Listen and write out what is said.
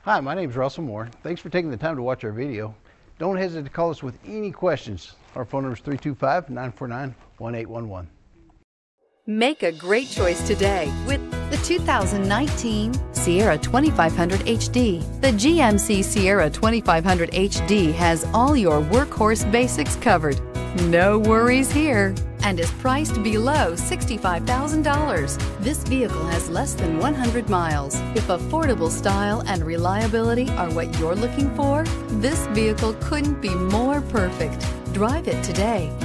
Hi, my name is Russell Moore. Thanks for taking the time to watch our video. Don't hesitate to call us with any questions. Our phone number is 325-949-1811. Make a great choice today with the 2019 Sierra 2500 HD. The GMC Sierra 2500 HD has all your workhorse basics covered. No worries here, and is priced below $65,000. This vehicle has less than 100 miles. If affordable style and reliability are what you're looking for, this vehicle couldn't be more perfect. Drive it today.